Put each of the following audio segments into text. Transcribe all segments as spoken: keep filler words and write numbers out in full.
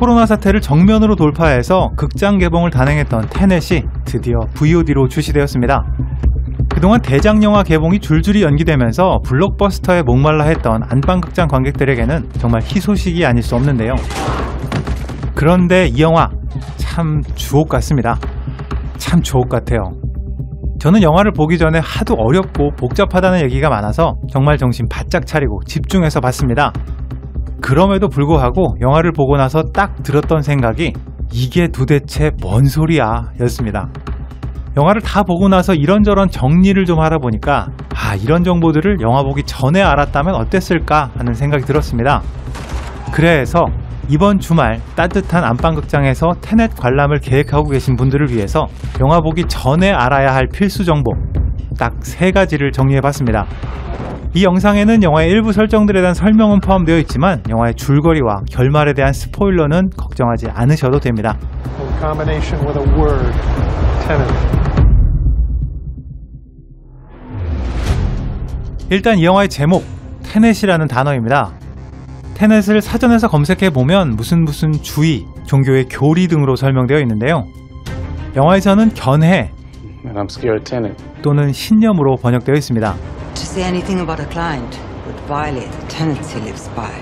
코로나 사태를 정면으로 돌파해서 극장 개봉을 단행했던 테넷이 드디어 브이오디로 출시되었습니다. 그동안 대작 영화 개봉이 줄줄이 연기되면서 블록버스터에 목말라 했던 안방극장 관객들에게는 정말 희소식이 아닐 수 없는데요. 그런데 이 영화 참 주옥 같습니다. 참 주옥 같아요. 저는 영화를 보기 전에 하도 어렵고 복잡하다는 얘기가 많아서 정말 정신 바짝 차리고 집중해서 봤습니다. 그럼에도 불구하고 영화를 보고 나서 딱 들었던 생각이 이게 도대체 뭔 소리야 였습니다. 영화를 다 보고 나서 이런저런 정리를 좀 하다 보니까 아, 이런 정보들을 영화 보기 전에 알았다면 어땠을까 하는 생각이 들었습니다. 그래서 이번 주말 따뜻한 안방극장에서 테넷 관람을 계획하고 계신 분들을 위해서 영화 보기 전에 알아야 할 필수 정보 딱 세 가지를 정리해봤습니다. 이 영상에는 영화의 일부 설정들에 대한 설명은 포함되어 있지만 영화의 줄거리와 결말에 대한 스포일러는 걱정하지 않으셔도 됩니다. 일단 이 영화의 제목, 테넷이라는 단어입니다. 테넷을 사전에서 검색해보면 무슨 무슨 주의, 종교의 교리 등으로 설명되어 있는데요. 영화에서는 견해 또는 신념으로 번역되어 있습니다. To say anything about a client would violate the tenets he lives by.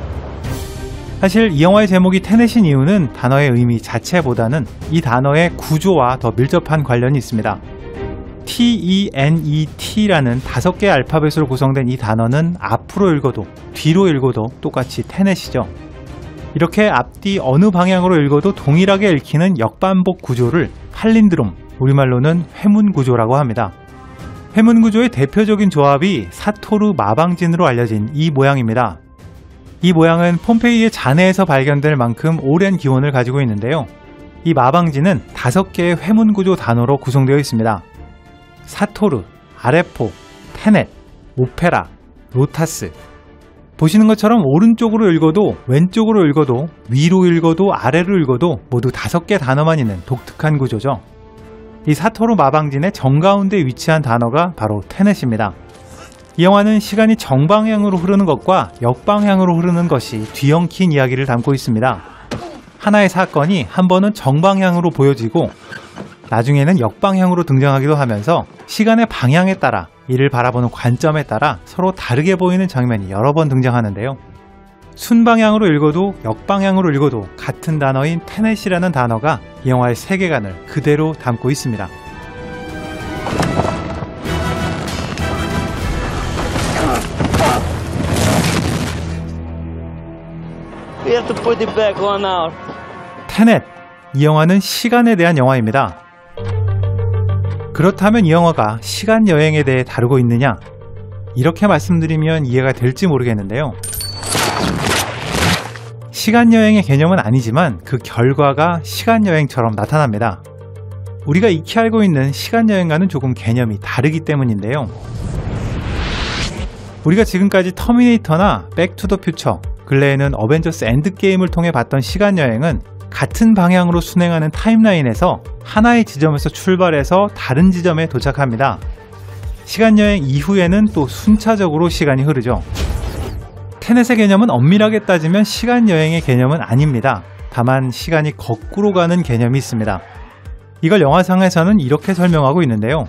사실 이 영화의 제목이 테넷인 이유는 단어의 의미 자체보다는 이 단어의 구조와 더 밀접한 관련이 있습니다. 티 이 엔 이 티라는 다섯 개의 알파벳으로 구성된 이 단어는 앞으로 읽어도 뒤로 읽어도 똑같이 테넷이죠. 이렇게 앞뒤 어느 방향으로 읽어도 동일하게 읽히는 역반복 구조를 팔린드롬, 우리말로는 회문구조라고 합니다. 회문구조의 대표적인 조합이 사토르 마방진으로 알려진 이 모양입니다. 이 모양은 폼페이의 잔해에서 발견될 만큼 오랜 기원을 가지고 있는데요. 이 마방진은 다섯 개의 회문구조 단어로 구성되어 있습니다. 사토르, 아레포, 테넷, 오페라, 로타스. 보시는 것처럼 오른쪽으로 읽어도 왼쪽으로 읽어도 위로 읽어도 아래로 읽어도 모두 다섯 개 단어만 있는 독특한 구조죠. 이 사토르 마방진의 정가운데 위치한 단어가 바로 테넷입니다. 이 영화는 시간이 정방향으로 흐르는 것과 역방향으로 흐르는 것이 뒤엉킨 이야기를 담고 있습니다. 하나의 사건이 한 번은 정방향으로 보여지고 나중에는 역방향으로 등장하기도 하면서 시간의 방향에 따라 이를 바라보는 관점에 따라 서로 다르게 보이는 장면이 여러 번 등장하는데요. 순방향으로 읽어도 역방향으로 읽어도 같은 단어인 테넷이라는 단어가 이 영화의 세계관을 그대로 담고 있습니다. We have to put it back one hour. 테넷, 이 영화는 시간에 대한 영화입니다. 그렇다면 이 영화가 시간 여행에 대해 다루고 있느냐? 이렇게 말씀드리면 이해가 될지 모르겠는데요. 시간여행의 개념은 아니지만 그 결과가 시간여행처럼 나타납니다. 우리가 익히 알고 있는 시간여행과는 조금 개념이 다르기 때문인데요. 우리가 지금까지 터미네이터나 백투더퓨처, 근래에는 어벤져스 엔드게임을 통해 봤던 시간여행은 같은 방향으로 순행하는 타임라인에서 하나의 지점에서 출발해서 다른 지점에 도착합니다. 시간여행 이후에는 또 순차적으로 시간이 흐르죠. 테넷의 개념은 엄밀하게 따지면 시간여행의 개념은 아닙니다. 다만 시간이 거꾸로 가는 개념이 있습니다. 이걸 영화상에서는 이렇게 설명하고 있는데요.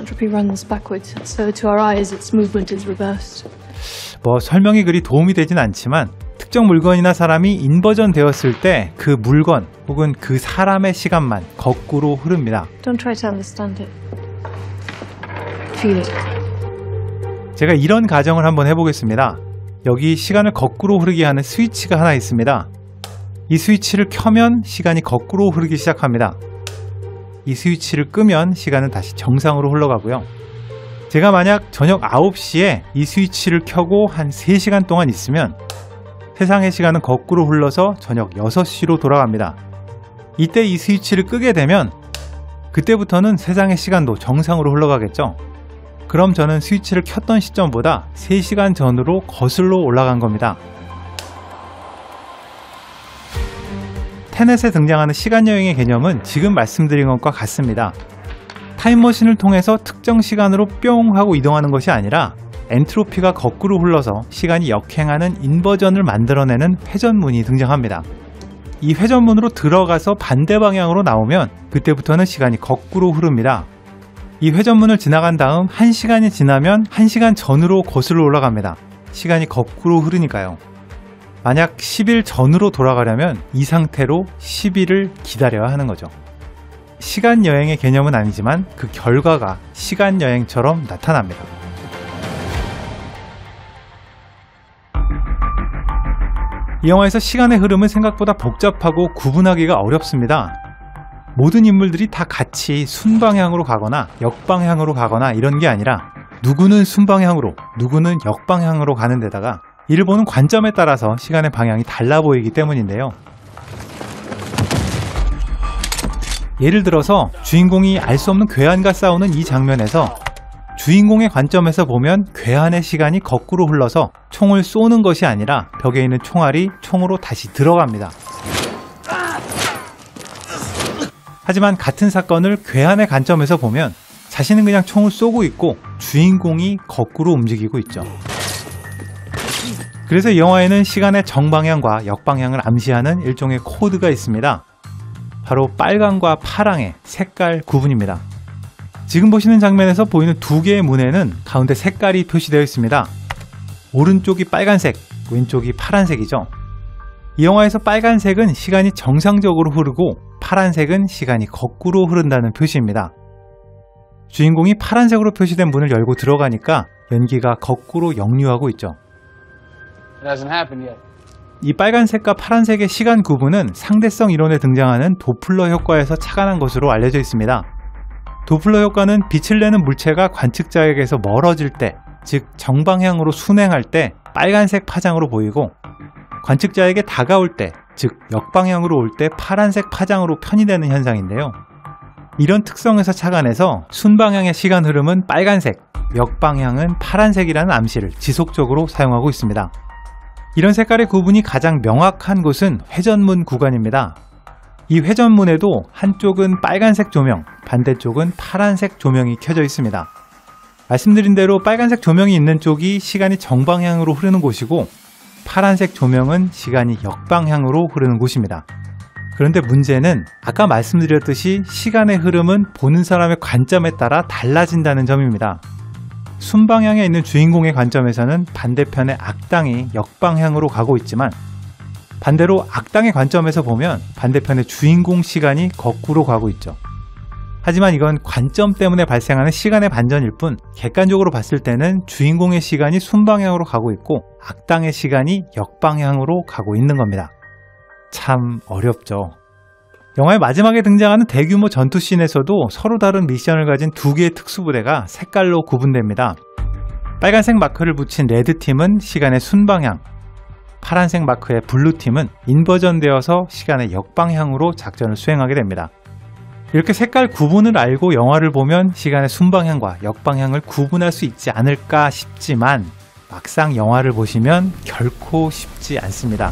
뭐 설명이 그리 도움이 되진 않지만 특정 물건이나 사람이 인버전 되었을 때 그 물건 혹은 그 사람의 시간만 거꾸로 흐릅니다. Don't try to understand it. Feel it. 제가 이런 가정을 한번 해보겠습니다. 여기 시간을 거꾸로 흐르게 하는 스위치가 하나 있습니다. 이 스위치를 켜면 시간이 거꾸로 흐르기 시작합니다. 이 스위치를 끄면 시간은 다시 정상으로 흘러가고요. 제가 만약 저녁 아홉 시에 이 스위치를 켜고 한 세 시간 동안 있으면 세상의 시간은 거꾸로 흘러서 저녁 여섯 시로 돌아갑니다. 이때 이 스위치를 끄게 되면 그때부터는 세상의 시간도 정상으로 흘러가겠죠. 그럼 저는 스위치를 켰던 시점보다 세 시간 전으로 거슬러 올라간 겁니다. 테넷에 등장하는 시간여행의 개념은 지금 말씀드린 것과 같습니다. 타임머신을 통해서 특정 시간으로 뿅 하고 이동하는 것이 아니라 엔트로피가 거꾸로 흘러서 시간이 역행하는 인버전을 만들어내는 회전문이 등장합니다. 이 회전문으로 들어가서 반대 방향으로 나오면 그때부터는 시간이 거꾸로 흐릅니다. 이 회전문을 지나간 다음 한 시간이 지나면 한 시간 전으로 거슬러 올라갑니다. 시간이 거꾸로 흐르니까요. 만약 십 일 전으로 돌아가려면 이 상태로 십 일을 기다려야 하는 거죠. 시간 여행의 개념은 아니지만 그 결과가 시간 여행처럼 나타납니다. 이 영화에서 시간의 흐름은 생각보다 복잡하고 구분하기가 어렵습니다. 모든 인물들이 다 같이 순방향으로 가거나 역방향으로 가거나 이런 게 아니라 누구는 순방향으로, 누구는 역방향으로 가는 데다가 이를 보는 관점에 따라서 시간의 방향이 달라 보이기 때문인데요. 예를 들어서 주인공이 알 수 없는 괴한과 싸우는 이 장면에서 주인공의 관점에서 보면 괴한의 시간이 거꾸로 흘러서 총을 쏘는 것이 아니라 벽에 있는 총알이 총으로 다시 들어갑니다. 하지만 같은 사건을 괴한의 관점에서 보면 자신은 그냥 총을 쏘고 있고 주인공이 거꾸로 움직이고 있죠. 그래서 이 영화에는 시간의 정방향과 역방향을 암시하는 일종의 코드가 있습니다. 바로 빨강과 파랑의 색깔 구분입니다. 지금 보시는 장면에서 보이는 두 개의 문에는 가운데 색깔이 표시되어 있습니다. 오른쪽이 빨간색, 왼쪽이 파란색이죠. 이 영화에서 빨간색은 시간이 정상적으로 흐르고 파란색은 시간이 거꾸로 흐른다는 표시입니다. 주인공이 파란색으로 표시된 문을 열고 들어가니까 연기가 거꾸로 역류하고 있죠. 이 빨간색과 파란색의 시간 구분은 상대성 이론에 등장하는 도플러 효과에서 착안한 것으로 알려져 있습니다. 도플러 효과는 빛을 내는 물체가 관측자에게서 멀어질 때, 즉 정방향으로 순행할 때 빨간색 파장으로 보이고 관측자에게 다가올 때, 즉 역방향으로 올 때 파란색 파장으로 편의되는 현상인데요. 이런 특성에서 착안해서 순방향의 시간 흐름은 빨간색, 역방향은 파란색이라는 암시를 지속적으로 사용하고 있습니다. 이런 색깔의 구분이 가장 명확한 곳은 회전문 구간입니다. 이 회전문에도 한쪽은 빨간색 조명, 반대쪽은 파란색 조명이 켜져 있습니다. 말씀드린 대로 빨간색 조명이 있는 쪽이 시간이 정방향으로 흐르는 곳이고 파란색 조명은 시간이 역방향으로 흐르는 곳입니다. 그런데 문제는 아까 말씀드렸듯이 시간의 흐름은 보는 사람의 관점에 따라 달라진다는 점입니다. 순방향에 있는 주인공의 관점에서는 반대편의 악당이 역방향으로 가고 있지만 반대로 악당의 관점에서 보면 반대편의 주인공 시간이 거꾸로 가고 있죠. 하지만 이건 관점 때문에 발생하는 시간의 반전일 뿐 객관적으로 봤을 때는 주인공의 시간이 순방향으로 가고 있고 악당의 시간이 역방향으로 가고 있는 겁니다. 참 어렵죠. 영화의 마지막에 등장하는 대규모 전투씬에서도 서로 다른 미션을 가진 두 개의 특수부대가 색깔로 구분됩니다. 빨간색 마크를 붙인 레드팀은 시간의 순방향, 파란색 마크의 블루팀은 인버전되어서 시간의 역방향으로 작전을 수행하게 됩니다. 이렇게 색깔 구분을 알고 영화를 보면 시간의 순방향과 역방향을 구분할 수 있지 않을까 싶지만 막상 영화를 보시면 결코 쉽지 않습니다.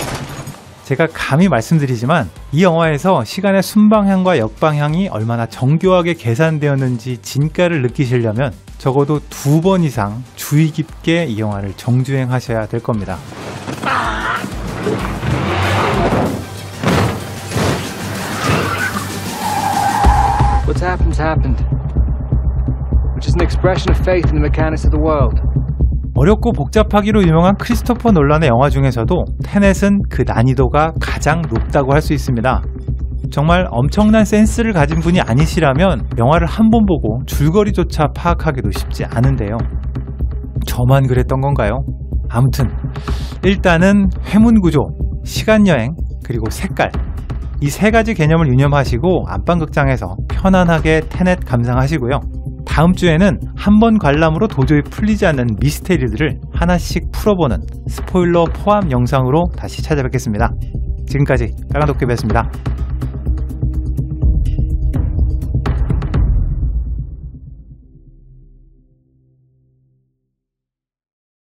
제가 감히 말씀드리지만 이 영화에서 시간의 순방향과 역방향이 얼마나 정교하게 계산되었는지 진가를 느끼시려면 적어도 두 번 이상 주의 깊게 이 영화를 정주행하셔야 될 겁니다. What's happened's happened, which is an expression of faith in the mechanics of the world. 어렵고 복잡하기로 유명한 크리스토퍼 놀란의 영화 중에서도 테넷은 그 난이도가 가장 높다고 할 수 있습니다. 정말 엄청난 센스를 가진 분이 아니시라면 영화를 한 번 보고 줄거리조차 파악하기도 쉽지 않은데요. 저만 그랬던 건가요? 아무튼 일단은 회문구조, 시간여행, 그리고 색깔 이 세 가지 개념을 유념하시고 안방극장에서 편안하게 테넷 감상하시고요. 다음 주에는 한 번 관람으로 도저히 풀리지 않는 미스테리들을 하나씩 풀어보는 스포일러 포함 영상으로 다시 찾아뵙겠습니다. 지금까지 빨간도깨비였습니다.